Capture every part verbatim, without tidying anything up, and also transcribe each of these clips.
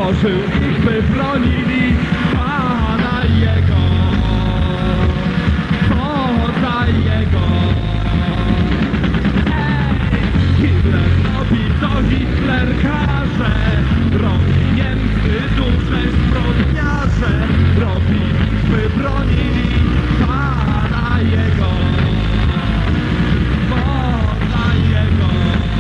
stworzył ich, by bronili Pana Jego, Boga Jego. Ej, Hitler robi, co Hitler każe, robi Niemcy duże zbrodniarze, robi ich, by bronili Pana Jego, Boga Jego.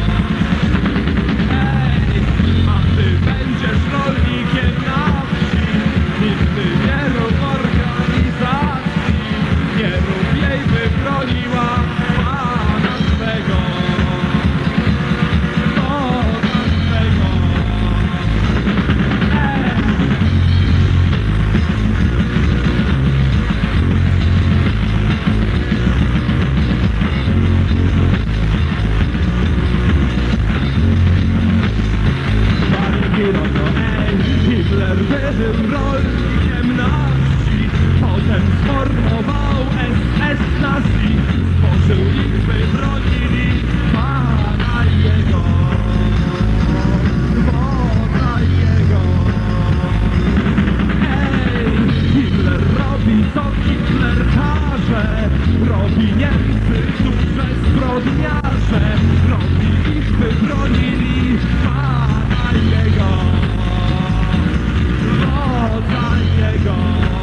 Ej, a ty będziesz rolnikiem na wsi, nigdy nie rób organizacji, nie rób jej, by broniła Pana swego, Boga swego. Ej. Hitler był rolnikiem na wsi, potem sformował S S nazi, stworzył ich, by bronili Pana Jego, Boga Jego. Ej, Hitler robi, co Hitler każe, robi Niemcy duże zbrodniarze, robi ich, by bronili Pana Jego, Boga Jego.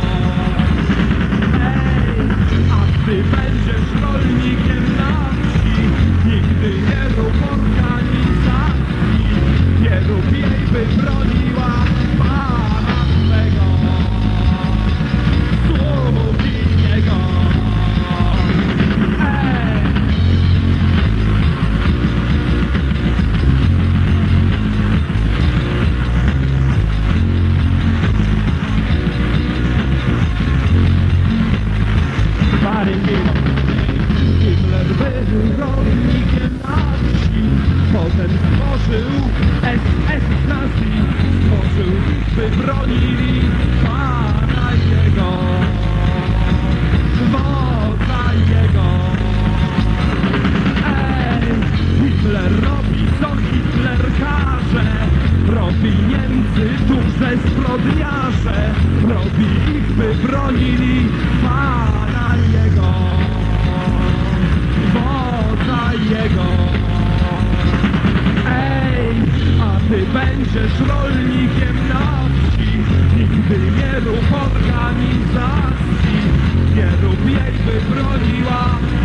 Ej, a ty będziesz rolnikiem na wsi, nigdy nie rób organizacji, nie rób jej, by broniła Pana swego, Słowińskiego. Ej. Hitler był rolnikiem na wsi, potem stworzył S S nazi, stworzył ich, by bronili Pana Jego, Boga Jego. Ej, Hitler robi, co Hitler każe, robi Niemcy duże zbrodniarze, robi ich, by bronili Pana Jego, Boga Jego. Ej, a ty będziesz rolnikiem na wsi, nigdy nie rób organizacji, nie rób jej, by broniła